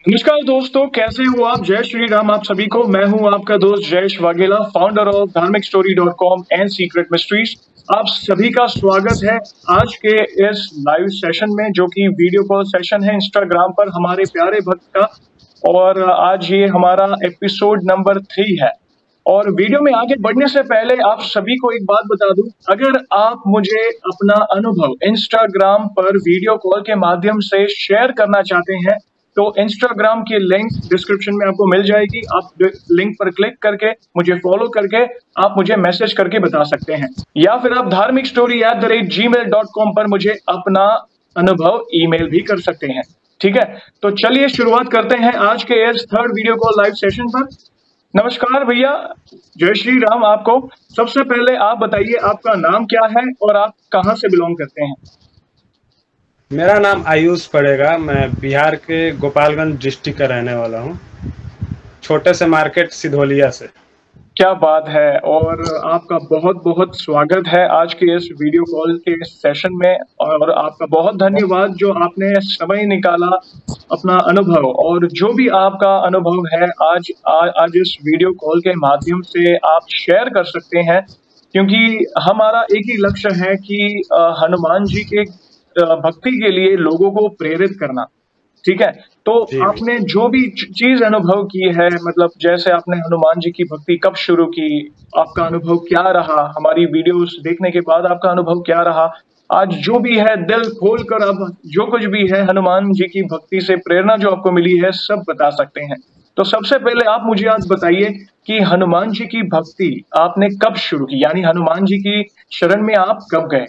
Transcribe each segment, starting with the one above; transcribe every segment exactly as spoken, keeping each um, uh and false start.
नमस्कार दोस्तों, कैसे हो आप? जय श्री राम आप सभी को। मैं हूं आपका दोस्त Jayesh Vaghela, founder of Dharmik story dot com and secret mysteries. आप सभी का स्वागत है आज के इस लाइव सेशन में, जो कि वीडियो कॉल सेशन है इंस्टाग्राम पर हमारे प्यारे भक्त का। और आज ये हमारा एपिसोड नंबर थ्री है। और वीडियो में आगे बढ़ने से पहले आप सभी को एक बात बता दूं, अगर आप मुझे अपना अनुभव इंस्टाग्राम पर वीडियो कॉल के माध्यम से शेयर करना चाहते हैं तो इंस्टाग्राम की लिंक डिस्क्रिप्शन में आपको मिल जाएगी। आप लिंक पर क्लिक करके मुझे फॉलो करके आप मुझे मैसेज करके बता सकते हैं, या फिर आप Dharmik story at the rate Gmail dot com पर मुझे अपना अनुभव ईमेल भी कर सकते हैं। ठीक है, तो चलिए शुरुआत करते हैं आज के इस third video call live session पर। नमस्कार भैया, जय श्री राम आपको। सबसे पहले आप बताइए आपका नाम क्या है और आप कहां से बिलोंग करते हैं? मेरा नाम आयुष पड़ेगा। मैं बिहार के गोपालगंज डिस्ट्रिक्ट का रहने वाला हूँ, छोटे से मार्केट सिधोलिया से। क्या बात है, और आपका बहुत बहुत स्वागत है आज के इस वीडियो कॉल के सेशन में। और आपका बहुत धन्यवाद जो आपने समय निकाला अपना अनुभव, और जो भी आपका अनुभव है आज आ, आज इस वीडियो कॉल के माध्यम से आप शेयर कर सकते हैं, क्योंकि हमारा एक ही लक्ष्य है कि हनुमान जी के भक्ति के लिए लोगों को प्रेरित करना। ठीक है, तो आपने जो भी चीज अनुभव की है, मतलब जैसे आपने हनुमान जी की भक्ति कब शुरू की, आपका अनुभव क्या रहा, हमारी वीडियोस देखने के बाद आपका अनुभव क्या रहा, आज जो भी है दिल खोल कर अब जो कुछ भी है हनुमान जी की भक्ति से प्रेरणा जो आपको मिली है सब बता सकते हैं। तो सबसे पहले आप मुझे आज बताइए कि हनुमान जी की भक्ति आपने कब शुरू की, यानी हनुमान जी की शरण में आप कब गए?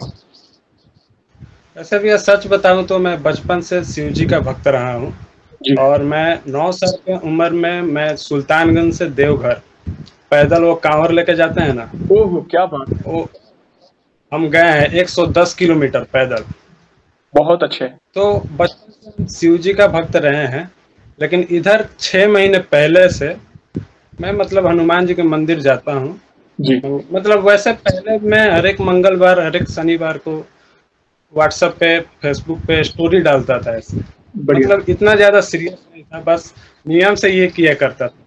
वैसे भी सच बताऊं तो मैं बचपन से शिव जी का भक्त रहा हूं, और मैं नौ साल की उम्र में मैं सुल्तानगंज से देवघर पैदल, वो कांवर लेके जाते हैं ना, ओह क्या बात है, वो हम गए हैं एक सौ दस किलोमीटर पैदल। बहुत अच्छे। तो बचपन से शिव जी का भक्त रहे हैं, लेकिन इधर छह महीने पहले से मैं मतलब हनुमान जी के मंदिर जाता हूँ जी। मतलब वैसे पहले मैं हर एक मंगलवार हर एक शनिवार को व्हाट्सएप पे फेसबुक पे स्टोरी डालता था ऐसे, मतलब इतना ज्यादा सीरियस नहीं था, बस नियम से ये किया करता था।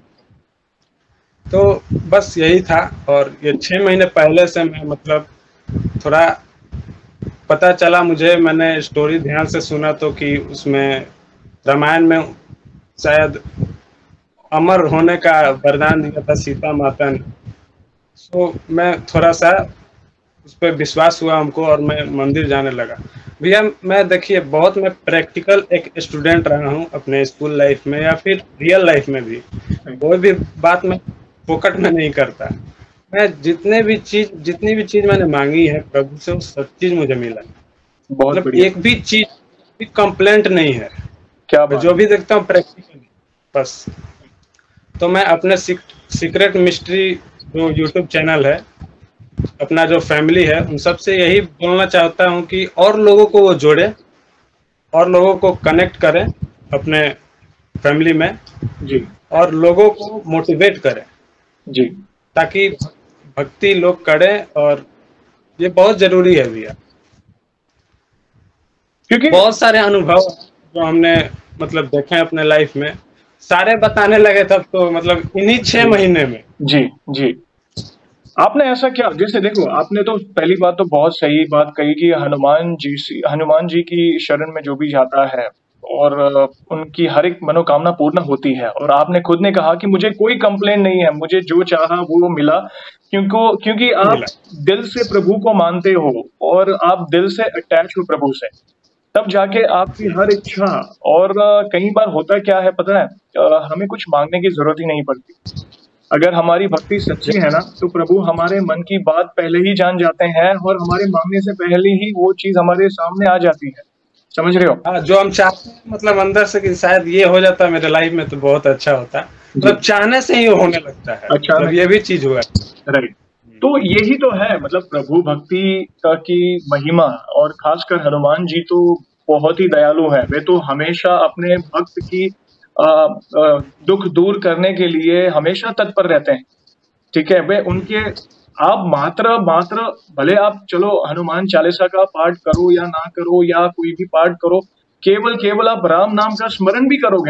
तो बस यही था। और ये छह महीने पहले से मैं मतलब थोड़ा पता चला मुझे, मैंने स्टोरी ध्यान से सुना तो कि उसमें रामायण में शायद अमर होने का वरदान दिया था सीता माता ने। तो मैं थोड़ा सा उस पर विश्वास हुआ हमको, और मैं मंदिर जाने लगा। भैया मैं देखिए बहुत मैं प्रैक्टिकल एक स्टूडेंट रहा हूँ अपने स्कूल लाइफ में या फिर रियल लाइफ में भी। कोई भी बात मैं फोकट में नहीं करता। मैं जितने भी चीज जितनी भी चीज मैंने मांगी है प्रभु से, वो सब चीज मुझे मिला। मतलब एक भी चीज भी कंप्लेंट नहीं है। क्या मैं जो भी देखता हूँ प्रैक्टिकल बस। तो मैं अपने सीक्रेट मिस्ट्री जो यूट्यूब चैनल है, अपना जो फैमिली है, उन सब से यही बोलना चाहता हूँ कि और लोगों को वो जोड़े और लोगों को कनेक्ट करें अपने फैमिली में जी, और लोगों को मोटिवेट करें जी, ताकि भक्ति लोग करें। और ये बहुत जरूरी है भैया, क्योंकि बहुत सारे अनुभव जो हमने मतलब देखे हैं अपने लाइफ में, सारे बताने लगे तब तो मतलब इन्हीं छह महीने में। जी जी। आपने ऐसा क्या, जैसे देखो आपने तो पहली बात तो बहुत सही बात कही कि हनुमान जी हनुमान जी की शरण में जो भी जाता है और उनकी हर एक मनोकामना पूर्ण होती है। और आपने खुद ने कहा कि मुझे कोई कंप्लेंट नहीं है, मुझे जो चाहा वो मिला, क्योंकि क्योंकि आप दिल से प्रभु को मानते हो और आप दिल से अटैच हो प्रभु से, तब जाके आपकी हर इच्छा। और कई बार होता क्या है पता है, हमें कुछ मांगने की जरूरत ही नहीं पड़ती। अगर हमारी भक्ति सच्ची है ना, तो प्रभु हमारे मन की बात पहले ही जान जाते हैं और हमारे मांगने से पहले ही वो चीज हमारे सामने आ जाती है। समझ रहे हो? हाँ, जो हम चाहते हैं मतलब अंदर से कि शायद ये हो जाता मेरे लाइफ में तो बहुत अच्छा होता, मतलब चाहने से ही होने लगता है। अच्छा, मतलब ये भी चीज हुआ। राइट, तो यही तो है मतलब प्रभु भक्ति की महिमा। और खासकर हनुमान जी तो बहुत ही दयालु है, वे तो हमेशा अपने भक्त की आ, आ, दुख दूर करने के लिए हमेशा तत्पर रहते हैं। ठीक है, वे उनके आप मात्र मात्र भले आप चलो हनुमान चालीसा का पाठ करो या ना करो या कोई भी पाठ करो, केवल केवल आप राम नाम का स्मरण भी करोगे ना,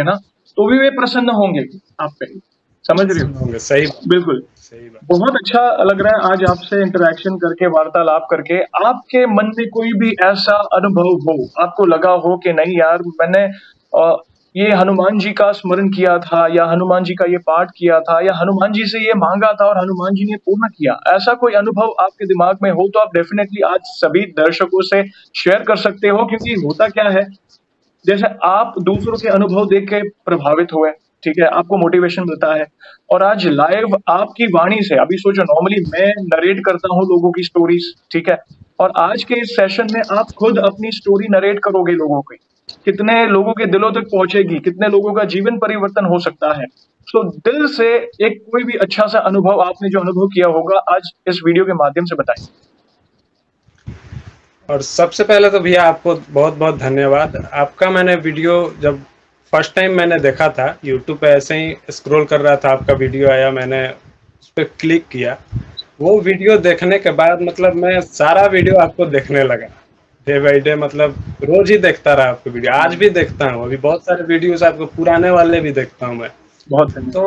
तो भी वे प्रसन्न होंगे आप पे। समझ रहे होंगे, सही बिल्कुल सही बात। बहुत अच्छा लग रहा है आज आपसे इंटरेक्शन करके, वार्तालाप करके। आपके मन में कोई भी ऐसा अनुभव हो, आपको लगा हो कि नहीं यार मैंने आ, ये हनुमान जी का स्मरण किया था, या हनुमान जी का ये पाठ किया था, या हनुमान जी से ये मांगा था और हनुमान जी ने पूर्ण किया, ऐसा कोई अनुभव आपके दिमाग में हो तो आप डेफिनेटली आज सभी दर्शकों से शेयर कर सकते हो। क्योंकि होता क्या है, जैसे आप दूसरों के अनुभव देख के प्रभावित हुए, ठीक है, आपको मोटिवेशन मिलता है, और आज लाइव आपकी वाणी से, अभी सोचो नॉर्मली मैं नरेट करता हूँ लोगों की स्टोरीज, ठीक है, और आज के इस सेशन में आप खुद अपनी स्टोरी नरेट करोगे लोगों की, कितने लोगों के दिलों तक पहुंचेगी, कितने लोगों का जीवन परिवर्तन हो सकता है। सो दिल से एक कोई भी अच्छा सा अनुभव आपने जो अनुभव किया होगा आज इस वीडियो के माध्यम से बताएं। और सबसे पहले तो भैया आपको बहुत बहुत धन्यवाद। आपका मैंने वीडियो जब फर्स्ट टाइम मैंने देखा था यूट्यूब पे, ऐसे ही स्क्रॉल कर रहा था, आपका वीडियो आया, मैंने उस पर क्लिक किया। वो वीडियो देखने के बाद मतलब मैं सारा वीडियो आपको देखने लगा डे बाई डे, मतलब रोज ही देखता रहा आपको वीडियो, आज भी देखता हूँ, अभी बहुत सारे वीडियोस आपको पुराने वाले भी देखता हूँ मैं। बहुत तो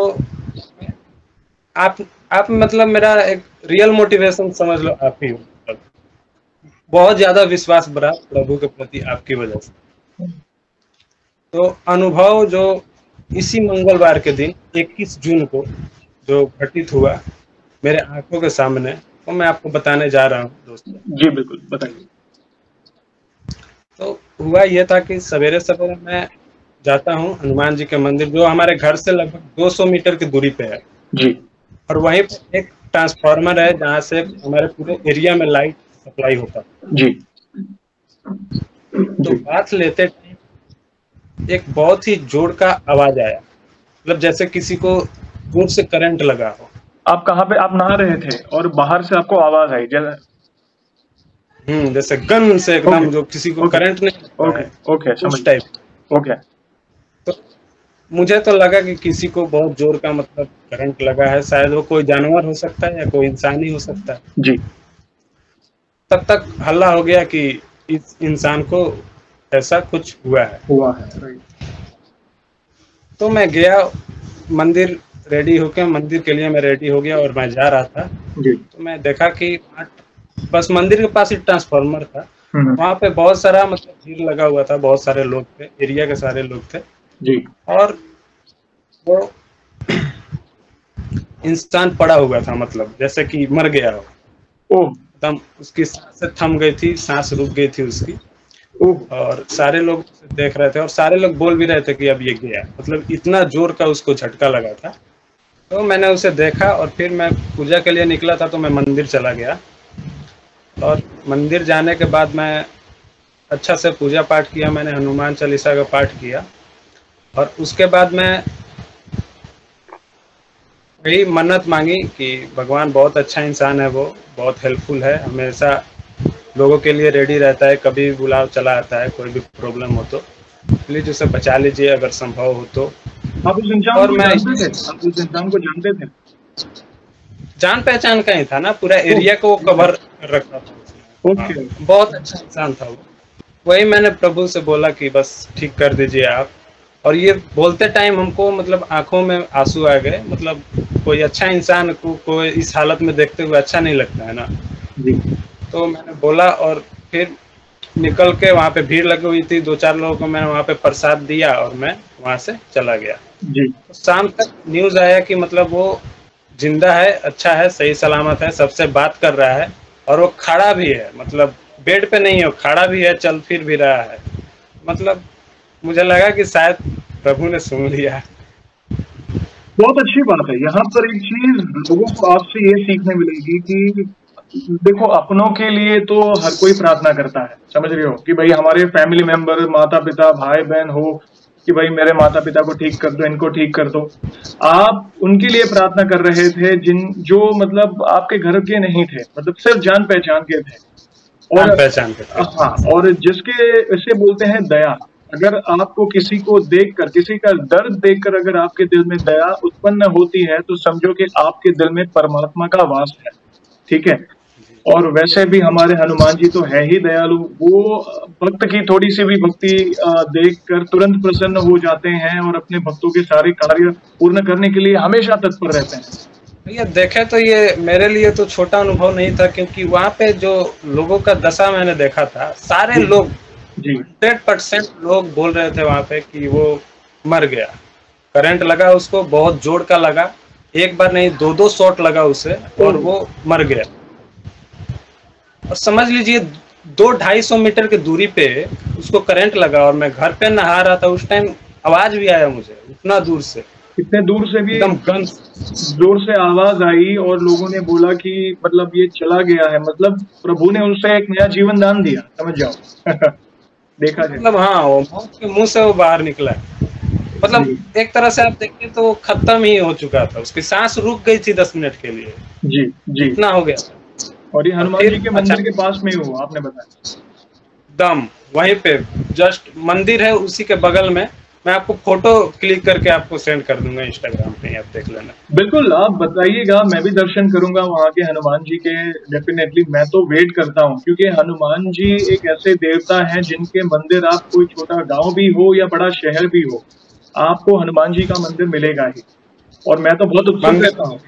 आप आप मतलब मेरा एक रियल मोटिवेशन समझ लो आप ही हो। बहुत ज्यादा विश्वास बढ़ा प्रभु के प्रति आपकी वजह से। तो अनुभव जो इसी मंगलवार के दिन इक्कीस जून को जो घटित हुआ मेरे आंखों के सामने, वो मैं आपको बताने जा रहा हूँ दोस्तों। जी बिल्कुल बताइए। तो हुआ ये था कि सवेरे सवेरे मैं जाता हूँ हनुमान जी के मंदिर, जो हमारे घर से लगभग दो सौ मीटर की दूरी पे है जी, और वहीं पे एक ट्रांसफार्मर है जहाँ से हमारे पूरे एरिया में लाइट सप्लाई होता है जी। तो बात लेते टाइम एक बहुत ही जोर का आवाज आया, मतलब जैसे किसी को जोर से करंट लगा हो। आप कहाँ पे, आप नहा रहे थे और बाहर से आपको आवाज आई जैसे हम्म जैसे गन से एकदम okay. जो किसी को करंट नहीं ओके ओके उस टाइप। ओके तो मुझे तो लगा कि किसी को बहुत जोर का मतलब करंट लगा है, शायद वो कोई जानवर हो सकता है या कोई इंसान ही हो सकता है जी। तब तक हल्ला हो गया कि इस इंसान को ऐसा कुछ हुआ है हुआ है तो मैं गया मंदिर, रेडी होकर मंदिर के लिए मैं रेडी हो गया और मैं जा रहा था जी। तो मैं देखा कि बस मंदिर के पास ही ट्रांसफार्मर था, वहाँ पे बहुत सारा मतलब भीड़ लगा हुआ था, बहुत सारे लोग थे, एरिया के सारे लोग थे जी। और वो इंसान पड़ा हुआ था, मतलब जैसे कि मर गया हो, ओह, एकदम उसकी सांसें थम गई थी, सांस रुक गई थी उसकी। और सारे लोग देख रहे थे और सारे लोग बोल भी रहे थे कि अब ये गया, मतलब इतना जोर का उसको झटका लगा था। तो मैंने उसे देखा और फिर मैं पूजा के लिए निकला था तो मैं मंदिर चला गया और मंदिर जाने के बाद मैं अच्छा से पूजा पाठ किया, मैंने हनुमान चालीसा का पाठ किया और उसके बाद मैं वही मन्नत मांगी कि भगवान बहुत अच्छा इंसान है, वो बहुत हेल्पफुल है, हमेशा लोगों के लिए रेडी रहता है, कभी भी बुलाव चला आता है, कोई भी प्रॉब्लम हो तो प्लीज उसे बचा लीजिए अगर संभव हो तो। आप उस इंसान और को मैं जानते थे? आप उस इंसान को जानते थे? जान पहचान का ही था ना, पूरा एरिया को कवर रखा था। ओके, बहुत अच्छा इंसान था वो। वही मैंने प्रभु से बोला कि बस ठीक कर दीजिए आप, और ये बोलते टाइम हमको मतलब आंखों में आंसू आ गए, मतलब कोई अच्छा इंसान को कोई इस हालत में देखते हुए अच्छा नहीं लगता है ना जी। तो मैंने बोला और फिर निकल के, वहाँ पे भीड़ लगी हुई थी, दो चार लोगों को मैंने वहाँ पे प्रसाद दिया और मैं वहाँ से चला गया जी। तो शाम तक न्यूज आया कि मतलब वो जिंदा है, अच्छा है, सही सलामत है, सबसे बात कर रहा है और वो खड़ा भी है, मतलब बेड पे नहीं है, खड़ा भी है, चल फिर भी रहा है। मतलब मुझे लगा कि शायद प्रभु ने सुन लिया। बहुत अच्छी बात है। यहाँ पर एक चीज लोगों को आपसे ये सीखने मिलेगी कि देखो, अपनों के लिए तो हर कोई प्रार्थना करता है, समझ रहे हो, कि भाई हमारे फैमिली मेंबर, माता पिता, भाई बहन हो, कि भाई मेरे माता पिता को ठीक कर दो, इनको ठीक कर दो। आप उनके लिए प्रार्थना कर रहे थे जिन जो मतलब आपके घर के नहीं थे, मतलब सिर्फ जान पहचान के थे, और पहचान के थे। हाँ, और जिसके इसे बोलते हैं दया। अगर आपको किसी को देखकर, किसी का दर्द देखकर अगर आपके दिल में दया उत्पन्न होती है तो समझो कि आपके दिल में परमात्मा का वास है, ठीक है। और वैसे भी हमारे हनुमान जी तो है ही दयालु। वो भक्त की थोड़ी सी भी भक्ति देखकर तुरंत प्रसन्न हो जाते हैं और अपने भक्तों के सारे कार्य पूर्ण करने के लिए हमेशा तत्पर रहते हैं। भैया देखे तो ये मेरे लिए तो छोटा अनुभव नहीं था, क्योंकि वहाँ पे जो लोगों का दशा मैंने देखा था, सारे लोग जी हंड्रेड परसेंट लोग बोल रहे थे वहाँ पे कि वो मर गया। करंट लगा उसको, बहुत जोर का लगा, एक बार नहीं दो दो शॉट लगा उसे और वो मर गया। और समझ लीजिए दो ढाई सौ मीटर की दूरी पे उसको करंट लगा और मैं घर पे नहा रहा था उस टाइम, आवाज भी आया मुझे उतना दूर से, इतने दूर से भी एकदम गन जोर से आवाज आई और लोगों ने बोला कि मतलब ये चला गया है, मतलब प्रभु ने उनसे एक नया जीवन दान दिया, समझ जाओ। देखा जाए मतलब हाँ, वो मौत के मुंह से वो बाहर निकला है। मतलब एक तरह से आप देखिए तो खत्म ही हो चुका था, उसकी सांस रुक गई थी दस मिनट के लिए। जी जी इतना हो गया। और ये हनुमान जी के मंदिर के पास में ही हुआ, आपने बताया? दम वहीं पे जस्ट मंदिर है, उसी के बगल में। मैं आपको फोटो क्लिक करके आपको सेंड कर दूंगा इंस्टाग्राम पे, आप देख लेना। बिल्कुल, आप बताइएगा, मैं भी दर्शन करूंगा वहाँ के हनुमान जी के। डेफिनेटली मैं तो वेट करता हूँ, क्योंकि हनुमान जी एक ऐसे देवता हैं जिनके मंदिर, आप कोई छोटा गांव भी हो या बड़ा शहर भी हो, आपको हनुमान जी का मंदिर मिलेगा ही। और मैं तो बहुत उत्सुक रहता हूँ।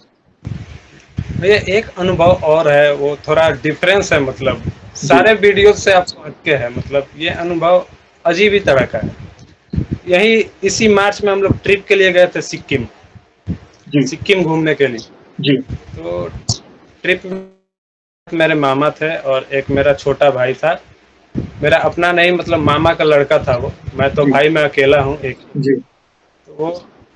भैया एक अनुभव और है, वो थोड़ा डिफरेंस है, मतलब सारे वीडियो से आपको हटके है। मतलब ये अनुभव अजीब ही तरह का है। यही इसी मार्च में हम लोग ट्रिप के लिए गए थे सिक्किम, सिक्किम घूमने के लिए। जी। तो ट्रिप में मेरे मामा थे और एक मेरा छोटा भाई था, मेरा अपना नहीं, मतलब मामा का लड़का था वो। मैं तो भाई मैं अकेला हूँ एक। जी। तो वो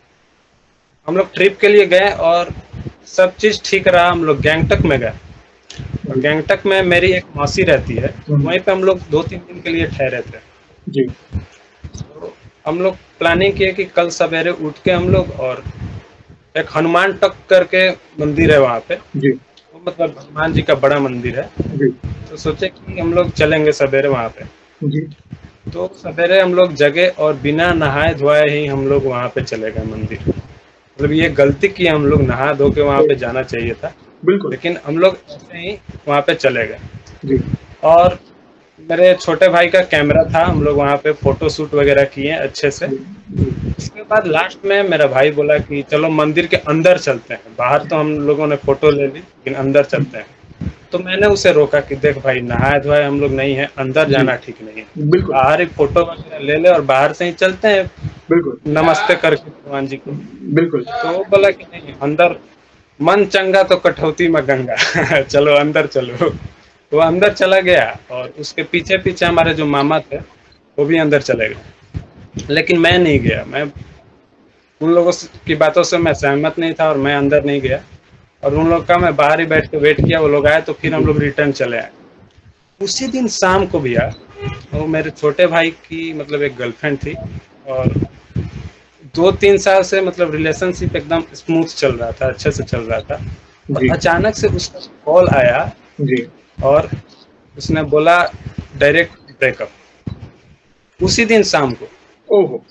हम लोग ट्रिप के लिए गए और सब चीज ठीक रहा। हम लोग गैंगटक में गए और गैंगटक में मेरी एक मौसी रहती है, वहीं पे हम लोग दो तीन दिन के लिए ठहरे थे। जी। तो हम लोग प्लानिंग किए कि कल सवेरे उठ के हम लोग, और एक हनुमान टक करके मंदिर है वहाँ पे जी। तो मतलब हनुमान जी का बड़ा मंदिर है। जी। तो सोचे कि हम लोग चलेंगे सवेरे वहाँ पे। जी। तो सवेरे हम लोग जगे और बिना नहाए धोए ही हम लोग वहाँ पे चले गए मंदिर। मतलब ये गलती की, हम लोग नहा धो के वहाँ पे जाना चाहिए था, बिल्कुल, लेकिन हम लोग ऐसे ही वहाँ पे चले गए। जी। और मेरे छोटे भाई का कैमरा था, हम लोग वहाँ पे फोटो शूट वगैरह किए अच्छे से। उसके बाद लास्ट में मेरा भाई बोला कि चलो मंदिर के अंदर चलते हैं। बाहर तो हम लोगों ने फोटो ले ली, लेकिन अंदर चलते हैं। तो मैंने उसे रोका कि देख भाई, नहाए धोए हम लोग नहीं है, अंदर जाना ठीक नहीं है। बिल्कुल, बाहर ही फोटो वगैरह ले ले और बाहर से ही चलते हैं, बिल्कुल नमस्ते करके भगवान जी को। बिल्कुल। तो वो बोला कि नहीं, अंदर मन चंगा तो कठौती में गंगा। चलो अंदर चलो। वो अंदर चला गया और उसके पीछे पीछे हमारे जो मामा थे वो भी अंदर चले गए, लेकिन मैं नहीं गया। मैं उन लोगों की बातों से मैं सहमत नहीं था और मैं अंदर नहीं गया। और उन लोग का मैं बाहर ही बैठ के वेट किया, वो लोग आए तो फिर हम लोग रिटर्न चले आए। उसी दिन शाम को भैया, वो मेरे छोटे भाई की मतलब एक गर्लफ्रेंड थी और दो तीन साल से मतलब रिलेशनशिप एकदम स्मूथ चल रहा था, अच्छे से चल रहा था। और अचानक से उसका कॉल आया जी। और उसने बोला डायरेक्ट ब्रेकअप उसी दिन शाम को। ओहो।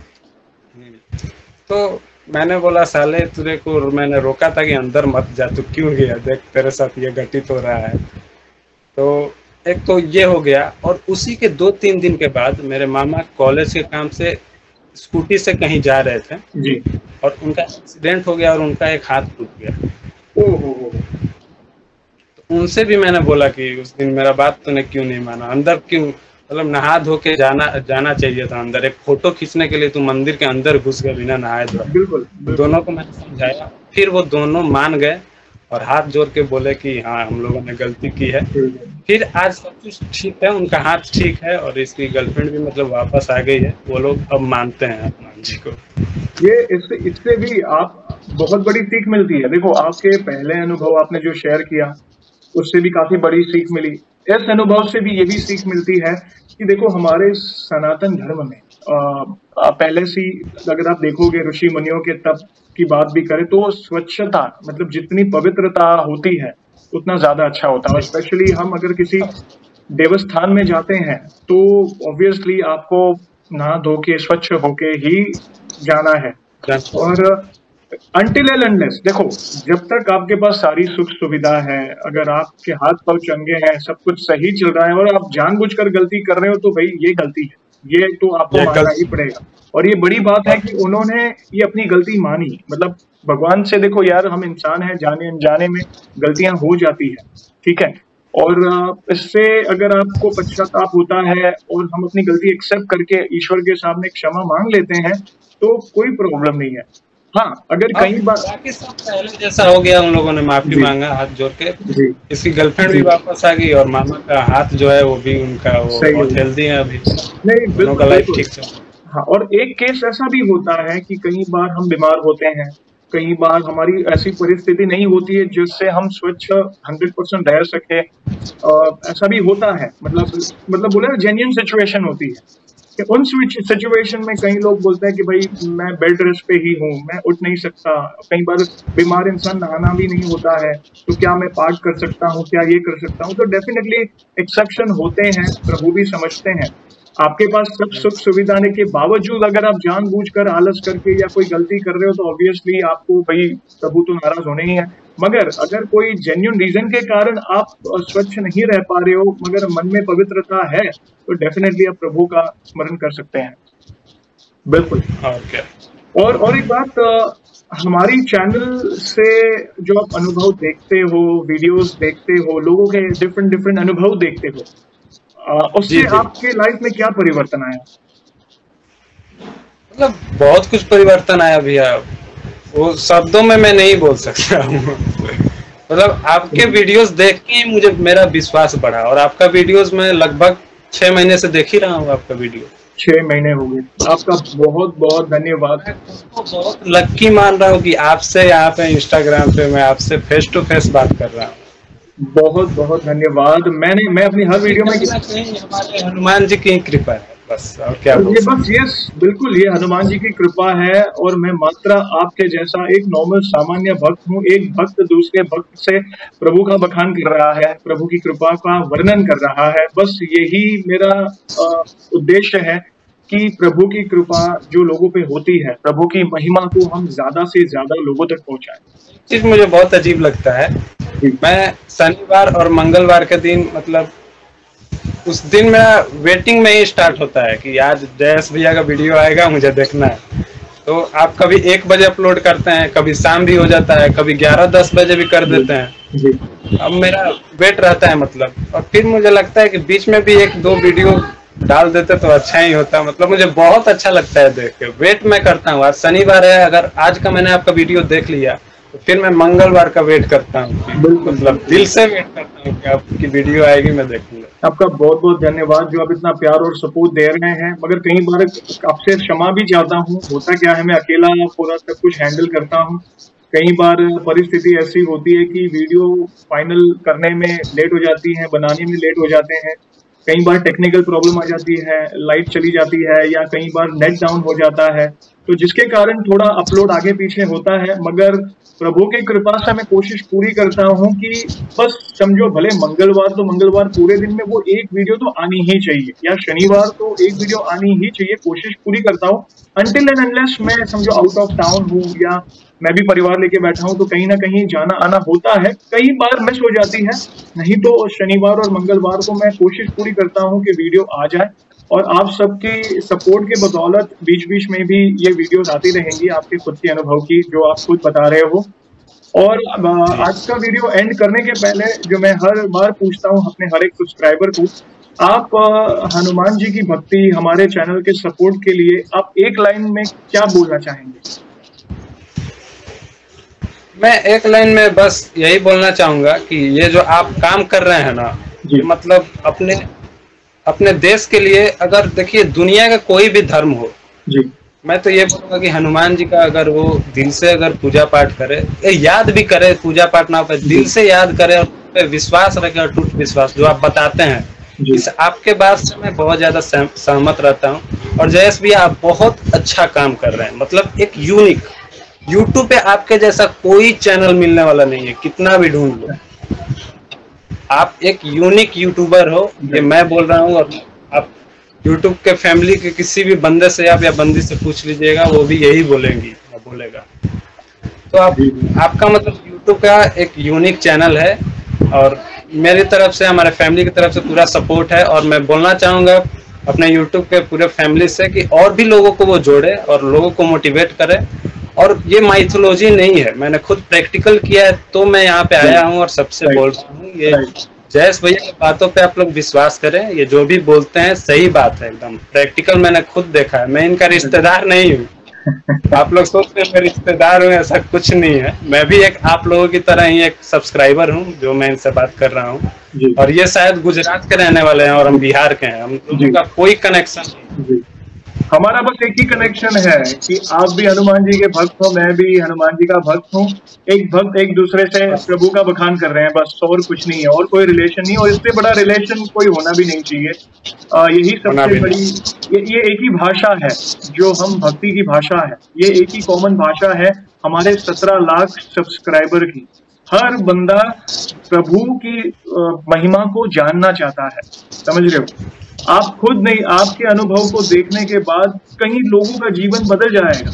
तो मैंने बोला साले तुझे को मैंने रोका था कि अंदर मत जा, तू क्यों गया, देख तेरे साथ ये घटित हो रहा है। तो एक तो ये हो गया। और उसी के दो तीन दिन के बाद मेरे मामा कॉलेज के काम से स्कूटी से कहीं जा रहे थे जी। और उनका एक्सीडेंट हो गया और उनका एक हाथ टूट गया। ओहो। तो उनसे भी मैंने बोला कि उस दिन मेरा बात तूने क्यों नहीं माना, अंदर क्यों, मतलब नहा धो के जाना जाना चाहिए था अंदर। एक फोटो खींचने के लिए तू मंदिर के अंदर घुस गया बिना नहाए धोए। बिल्कुल, बिल्कुल। दोनों को मैंने समझाया, फिर वो दोनों मान गए और हाथ जोड़ के बोले कि हाँ हम लोगों ने गलती की है। फिर आज सब कुछ ठीक है, उनका हाथ ठीक है और इसकी गर्लफ्रेंड भी मतलब वापस आ गई है। वो लोग अब मानते हैं हनुमान जी को। ये इससे इससे भी आप बहुत बड़ी सीख मिलती है। देखो, आपके पहले अनुभव आपने जो शेयर किया उससे भी काफी बड़ी सीख मिली। इस अनुभव से भी ये भी सीख मिलती है कि देखो, हमारे सनातन धर्म में आ, पहले से अगर आप देखोगे ऋषि मुनियों के तप की बात भी करें तो स्वच्छता, मतलब जितनी पवित्रता होती है उतना ज्यादा अच्छा होता है। और स्पेशली हम अगर किसी देवस्थान में जाते हैं तो ऑब्वियसली आपको नहा धो के स्वच्छ होके ही जाना है। और अनटिल एंड अनलेस, देखो जब तक आपके पास सारी सुख सुविधा है, अगर आपके हाथ पांव चंगे हैं, सब कुछ सही चल रहा है और आप जानबूझकर गलती कर रहे हो तो भाई ये गलती है, ये तो आपको मानना ही पड़ेगा। और ये बड़ी बात है कि उन्होंने ये अपनी गलती मानी। मतलब भगवान से देखो यार, हम इंसान हैं, जाने अनजाने में गलतियां हो जाती है, ठीक है। और इससे अगर आपको पश्चाताप होता है और हम अपनी गलती एक्सेप्ट करके ईश्वर के सामने क्षमा मांग लेते हैं तो कोई प्रॉब्लम नहीं है। हाँ, अगर कई बार बाकी सब पहले जैसा हो गया, उन लोगों ने माफी मांगा हाथ जोड़ के, इसकी गर्लफ्रेंड भी वापस आ गई और मामा का हाथ जो है वो भी उनका वो बहुत हेल्दी है अभी, नहीं दोनों का लाइफ ठीक चल। हाँ, और एक केस ऐसा भी होता है कि कई बार हम बीमार होते हैं, कई बार हमारी ऐसी परिस्थिति नहीं होती है जिससे हम स्वच्छ हंड्रेड परसेंट रह सके, ऐसा भी होता है। मतलब मतलब बोले जेन्युइन सिचुएशन होती है कि उन सिचुएशन में कई लोग बोलते हैं कि भाई मैं बेड रेस्ट पे ही हूँ, मैं उठ नहीं सकता। कई बार बीमार इंसान नहाना भी नहीं होता है, तो क्या मैं पाठ कर सकता हूँ, क्या ये कर सकता हूँ? तो डेफिनेटली एक्सेप्शन होते हैं, प्रभु भी समझते हैं। आपके पास सब सुख सुविधाने के बावजूद अगर आप जानबूझकर आलस करके या कोई गलती कर रहे हो तो ऑब्वियसली आपको भाई प्रभु तो नाराज होने ही है। मगर अगर कोई जेन्युइन रीजन के कारण आप स्वच्छ नहीं रह पा रहे हो मगर मन में पवित्रता है तो डेफिनेटली आप प्रभु का स्मरण कर सकते हैं। बिल्कुल। okay. और और एक बात, हमारी चैनल से जो आप अनुभव देखते हो, वीडियोस देखते हो, लोगों के डिफरेंट डिफरेंट अनुभव देखते हो, उससे आपके लाइफ में क्या परिवर्तन आया? मतलब बहुत कुछ परिवर्तन आया भैया, वो शब्दों में मैं नहीं बोल सकता हूँ। मतलब आपके वीडियोस देख के मुझे मेरा विश्वास बढ़ा, और आपका वीडियोस मैं लगभग छह महीने से देख ही रहा हूँ। आपका वीडियो छह महीने हो गए, आपका बहुत बहुत धन्यवाद। मैं बहुत लक्की मान रहा हूँ कि आपसे यहाँ पे इंस्टाग्राम पे मैं आपसे फेस टू फेस बात कर रहा हूँ। बहुत बहुत धन्यवाद। मैंने मैं अपनी हर वीडियो में हमारे हनुमान जी की कृपा है बस, और क्या ये बस यस बिल्कुल, ये हनुमान जी की कृपा है। और मैं मात्र आपके जैसा एक नॉर्मल सामान्य भक्त हूँ। एक भक्त दूसरे भक्त से प्रभु का बखान कर रहा है, प्रभु की कृपा का वर्णन कर रहा है। बस यही मेरा उद्देश्य है कि प्रभु की कृपा जो लोगों पे होती है, प्रभु की महिमा को हम ज्यादा से ज्यादा लोगों तक पहुंचाएं। चीज मुझे बहुत अजीब लगता है, मैं शनिवार और मंगलवार के दिन, मतलब उस दिन मेरा वेटिंग में ही स्टार्ट होता है कि आज जयेश भैया का वीडियो आएगा, मुझे देखना है। तो आप कभी एक बजे अपलोड करते हैं, कभी शाम भी हो जाता है, कभी ग्यारह दस बजे भी कर देते हैं। अब मेरा वेट रहता है मतलब, और फिर मुझे लगता है कि बीच में भी एक दो वीडियो डाल देते तो अच्छा ही होता। मतलब मुझे बहुत अच्छा लगता है देख के, वेट मैं करता हूँ। आज शनिवार है, अगर आज का मैंने आपका वीडियो देख लिया तो फिर मैं मंगलवार का वेट करता हूँ, मतलब दिल से वेट करता हूँ कि आपकी वीडियो आएगी, मैं देखूंगा। आपका बहुत बहुत धन्यवाद जो आप इतना प्यार और सपोर्ट दे रहे हैं। मगर कई बार आपसे क्षमा भी चाहता हूँ, होता क्या है मैं अकेला पूरा सब कुछ हैंडल करता हूँ। कई बार परिस्थिति ऐसी होती है कि वीडियो फाइनल करने में लेट हो जाती है, बनाने में लेट हो जाते हैं। कई बार टेक्निकल प्रॉब्लम आ जाती है, लाइट चली जाती है, या कई बार नेट डाउन हो जाता है, तो जिसके कारण थोड़ा अपलोड आगे पीछे होता है। मगर प्रभु की कृपा से मैं कोशिश पूरी करता हूँ कि बस समझो, भले मंगलवार तो मंगलवार पूरे दिन में वो एक वीडियो तो आनी ही चाहिए, या शनिवार तो एक वीडियो आनी ही चाहिए। कोशिश पूरी करता हूँ अनटिल एंड अनलेस मैं समझो आउट ऑफ टाउन हूँ या मैं भी परिवार लेके बैठा हूँ तो कहीं ना कहीं जाना आना होता है। कई बार मिस हो जाती है, नहीं तो शनिवार और मंगलवार को मैं कोशिश पूरी करता हूँ कि वीडियो आ जाए। और आप सबकी सपोर्ट के बदौलत बीच बीच में भी ये वीडियोस आती रहेंगी, आपके खुद के अनुभव की जो आप खुद बता रहे हो। और आज का वीडियो एंड करने के पहले जो मैं हर बार पूछता हूँ अपने हर एक सब्सक्राइबर को, आप हनुमान जी की भक्ति, हमारे चैनल के सपोर्ट के लिए आप एक लाइन में क्या बोलना चाहेंगे? मैं एक लाइन में बस यही बोलना चाहूंगा कि ये जो आप काम कर रहे हैं ना, मतलब अपने अपने देश के लिए, अगर देखिए दुनिया का कोई भी धर्म हो जी, मैं तो ये बोलूंगा कि हनुमान जी का अगर वो दिल से अगर पूजा पाठ करे, याद भी करे, पूजा पाठ ना हो, दिल से याद करे और विश्वास रखे, अटूट विश्वास जो आप बताते हैं, इस आपके बात से मैं बहुत ज्यादा सहमत रहता हूँ। और जयेश भैया आप बहुत अच्छा काम कर रहे हैं, मतलब एक यूनिक, यूट्यूब पे आपके जैसा कोई चैनल मिलने वाला नहीं है, कितना भी ढूंढ लो। आप एक यूनिक यूट्यूबर हो, ये मैं बोल रहा हूँ। और आप यूट्यूब के फैमिली के किसी भी बंदे से आप या बंदी से पूछ लीजिएगा, वो भी यही बोलेंगी बोलेगा। तो आप आपका मतलब यूट्यूब का एक यूनिक चैनल है और मेरी तरफ से, हमारे फैमिली की तरफ से पूरा सपोर्ट है। और मैं बोलना चाहूँगा अपने यूट्यूब के पूरे फैमिली से कि और भी लोगों को वो जोड़े और लोगों को मोटिवेट करे। और ये माइथोलॉजी नहीं है, मैंने खुद प्रैक्टिकल किया है, तो मैं यहाँ पे आया हूँ और सबसे बोल रहा हूँ। ये जयेश भैया की बातों पे आप लोग विश्वास करें, ये जो भी बोलते हैं सही बात है, एकदम प्रैक्टिकल मैंने खुद देखा है। मैं इनका रिश्तेदार नहीं हूँ, आप लोग सोचते हैं मैं रिश्तेदार हूँ, ऐसा कुछ नहीं है। मैं भी एक आप लोगों की तरह ही एक सब्सक्राइबर हूँ जो मैं इनसे बात कर रहा हूँ। और ये शायद गुजरात के रहने वाले हैं और हम बिहार के हैं, हम लोगों का कोई कनेक्शन नहीं। हमारा बस एक ही कनेक्शन है कि आप भी हनुमान जी के भक्त हो, मैं भी हनुमान जी का भक्त हूँ। एक भक्त एक दूसरे से प्रभु का बखान कर रहे हैं, बस, और कुछ नहीं है, और कोई रिलेशन नहीं, और इससे बड़ा रिलेशन कोई होना भी नहीं चाहिए। आ, यही सबसे बड़ी, ये, ये एक ही भाषा है जो हम भक्ति की भाषा है, ये एक ही कॉमन भाषा है हमारे सत्रह लाख सब्सक्राइबर की। हर बंदा प्रभु की महिमा को जानना चाहता है, समझ रहे हो? आप खुद नहीं, आपके अनुभव को देखने के बाद कई लोगों का जीवन बदल जाएगा।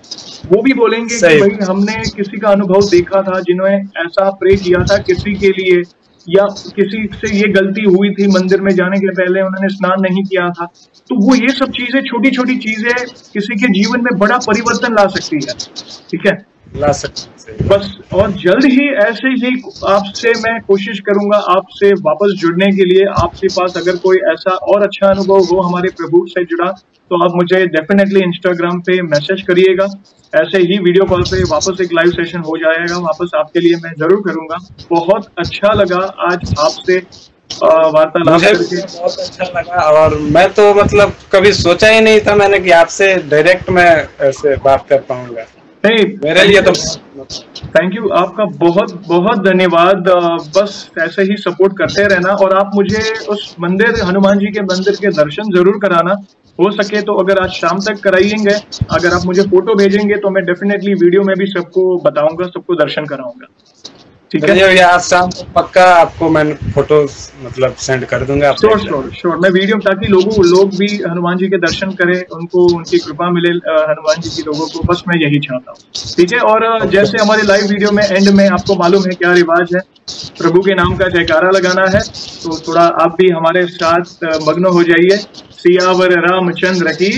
वो भी बोलेंगे कि भाई हमने किसी का अनुभव देखा था जिन्होंने ऐसा प्रे किया था किसी के लिए, या किसी से ये गलती हुई थी, मंदिर में जाने के पहले उन्होंने स्नान नहीं किया था। तो वो ये सब चीजें, छोटी छोटी चीजें किसी के जीवन में बड़ा परिवर्तन ला सकती है, ठीक है, ला सकती है बस। और जल्द ही ऐसे ही आपसे मैं कोशिश करूंगा आपसे वापस जुड़ने के लिए। आपके पास अगर कोई ऐसा और अच्छा अनुभव हो हमारे प्रभु से जुड़ा, तो आप मुझे डेफिनेटली इंस्टाग्राम पे मैसेज करिएगा। ऐसे ही वीडियो कॉल पे वापस एक लाइव सेशन हो जाएगा, वापस आपके लिए मैं जरूर करूंगा। बहुत अच्छा लगा आज आपसे वार्तालाप करके, बहुत अच्छा लगा। और मैं तो मतलब कभी सोचा ही नहीं था मैंने कि आपसे डायरेक्ट मैं ऐसे बात कर पाऊंगा। मेरे लिए तो थैंक यू, आपका बहुत बहुत धन्यवाद। बस ऐसे ही सपोर्ट करते रहना, और आप मुझे उस मंदिर, हनुमान जी के मंदिर के दर्शन जरूर कराना। हो सके तो अगर आज शाम तक कराइएंगे, अगर आप मुझे फोटो भेजेंगे तो मैं डेफिनेटली वीडियो में भी सबको बताऊंगा, सबको दर्शन कराऊंगा, ठीक है? आज शाम को पक्का आपको मैं फोटो मतलब सेंड कर दूंगा। श्योर श्योर श्योर मैं वीडियो, ताकि लोगों लोग भी हनुमान जी के दर्शन करें, उनको उनकी कृपा मिले हनुमान जी की लोगों को, बस मैं यही चाहता हूँ, ठीक है? और जैसे हमारे लाइव वीडियो में एंड में आपको मालूम है क्या रिवाज है, प्रभु के नाम का जयकारा लगाना है। तो थोड़ा आप भी हमारे साथ मग्न हो जाइए। सियावर रामचंद्र की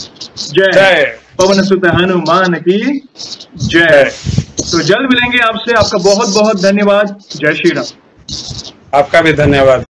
जय, पवन सुत हनुमान की जय। तो जल्द मिलेंगे आपसे। आपका बहुत बहुत धन्यवाद। जय श्री राम। आपका भी धन्यवाद।